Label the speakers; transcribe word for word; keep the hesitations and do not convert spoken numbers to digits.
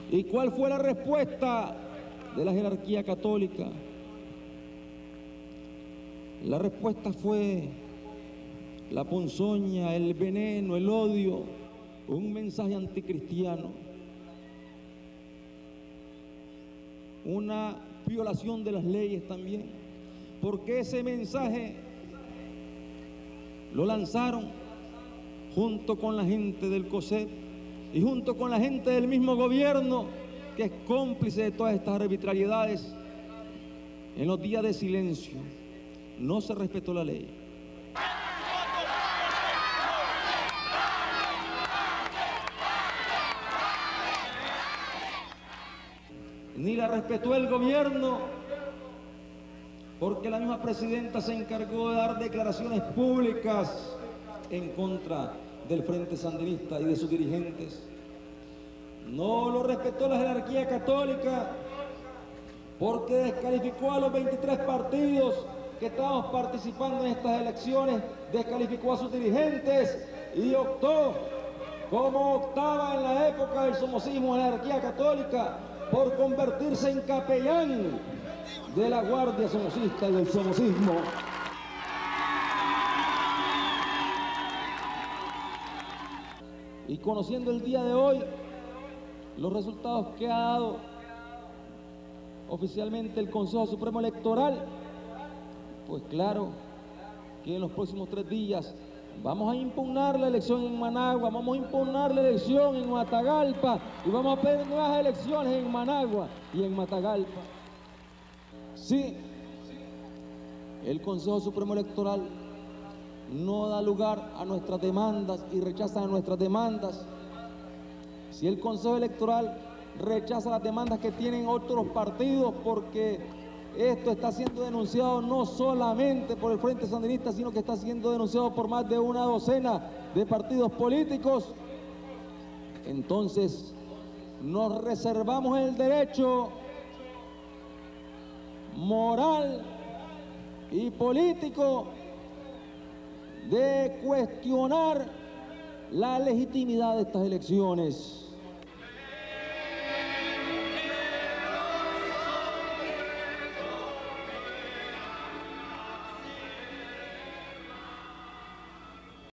Speaker 1: ¿Y cuál fue la respuesta de la jerarquía católica? La respuesta fue la ponzoña, el veneno, el odio, un mensaje anticristiano, una violación de las leyes también, porque ese mensaje lo lanzaron junto con la gente del COSEP y junto con la gente del mismo gobierno, que es cómplice de todas estas arbitrariedades. En los días de silencio no se respetó la ley. Ni la respetó el gobierno, porque la misma presidenta se encargó de dar declaraciones públicas en contra del Frente Sandinista y de sus dirigentes. No lo respetó la jerarquía católica, porque descalificó a los veintitrés partidos que estábamos participando en estas elecciones, descalificó a sus dirigentes y optó, como optaba en la época del somocismo, la jerarquía católica, por convertirse en capellán de la Guardia Somocista y del somocismo. Y conociendo el día de hoy los resultados que ha dado oficialmente el Consejo Supremo Electoral, pues claro que en los próximos tres días vamos a impugnar la elección en Managua, vamos a impugnar la elección en Matagalpa y vamos a pedir nuevas elecciones en Managua y en Matagalpa. Sí, el Consejo Supremo Electoral no da lugar a nuestras demandas y rechaza nuestras demandas. Si el Consejo Electoral rechaza las demandas que tienen otros partidos, porque esto está siendo denunciado no solamente por el Frente Sandinista, sino que está siendo denunciado por más de una docena de partidos políticos, entonces nos reservamos el derecho moral y político de cuestionar la legitimidad de estas elecciones.